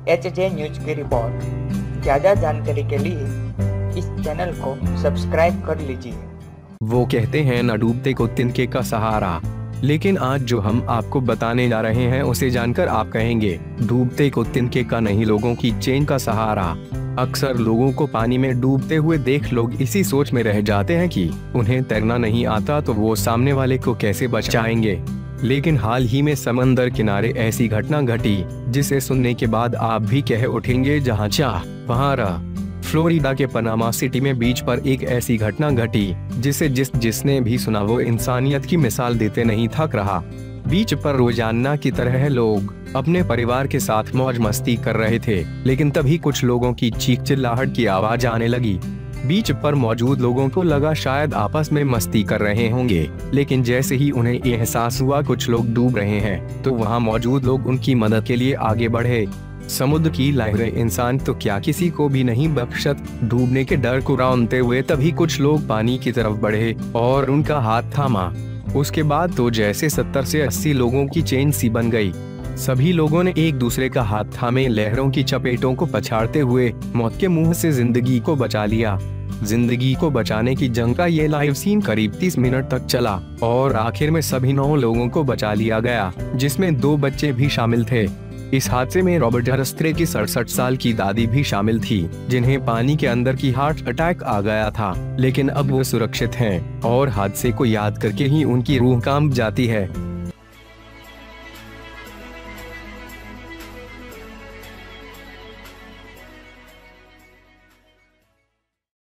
HJ news की report. ज़्यादा जानकारी के लिए इस चैनल को सब्सक्राइब कर लीजिए। वो कहते हैं न डूबते को तिनके का सहारा, लेकिन आज जो हम आपको बताने जा रहे हैं उसे जानकर आप कहेंगे डूबते को तिनके का नहीं, लोगों की चेन का सहारा। अक्सर लोगों को पानी में डूबते हुए देख लोग इसी सोच में रह जाते हैं कि उन्हें तैरना नहीं आता तो वो सामने वाले को कैसे बचाएंगे। लेकिन हाल ही में समंदर किनारे ऐसी घटना घटी जिसे सुनने के बाद आप भी कह उठेंगे जहाँ चाह वहाँ रह। फ्लोरिडा के पनामा सिटी में बीच पर एक ऐसी घटना घटी जिसे जिसने भी सुना वो इंसानियत की मिसाल देते नहीं थक रहा। बीच पर रोजाना की तरह लोग अपने परिवार के साथ मौज मस्ती कर रहे थे, लेकिन तभी कुछ लोगों की चीख चिल्लाहट की आवाज आने लगी। बीच पर मौजूद लोगों को लगा शायद आपस में मस्ती कर रहे होंगे, लेकिन जैसे ही उन्हें एहसास हुआ कुछ लोग डूब रहे हैं तो वहां मौजूद लोग उनकी मदद के लिए आगे बढ़े। समुद्र की लहरें इंसान तो क्या किसी को भी नहीं बख्शत। डूबने के डर को रौंदते हुए तभी कुछ लोग पानी की तरफ बढ़े और उनका हाथ थामा। उसके बाद तो जैसे 70 से 80 लोगों की चेन सी बन गई। सभी लोगों ने एक दूसरे का हाथ थामे लहरों की चपेटों को पछाड़ते हुए मौत के मुंह से जिंदगी को बचा लिया। जिंदगी को बचाने की जंग का ये लाइव सीन करीब 30 मिनट तक चला और आखिर में सभी 9 लोगों को बचा लिया गया, जिसमें 2 बच्चे भी शामिल थे। इस हादसे में रॉबर्ट हरस्त्रे की 67 साल की दादी भी शामिल थी, जिन्हें पानी के अंदर की हार्ट अटैक आ गया था, लेकिन अब वो सुरक्षित हैं और हादसे को याद करके ही उनकी रूह कांप जाती है।